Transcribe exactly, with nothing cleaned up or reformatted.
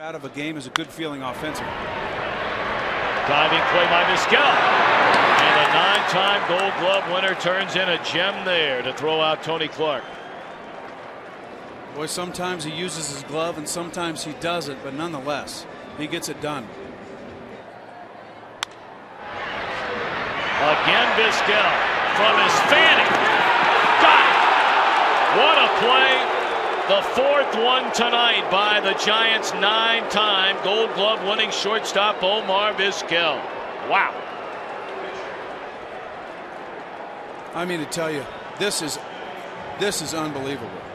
Out of a game is a good feeling offensively. Diving play by Vizquel. And a nine-time Gold Glove winner turns in a gem there to throw out Tony Clark. Boy, sometimes he uses his glove and sometimes he doesn't, but nonetheless, he gets it done. Again, Vizquel from his fanny. Got it. What a play. The fourth one tonight by the Giants' nine-time Gold Glove winning shortstop Omar Vizquel. Wow. I mean to tell you, this is this is unbelievable.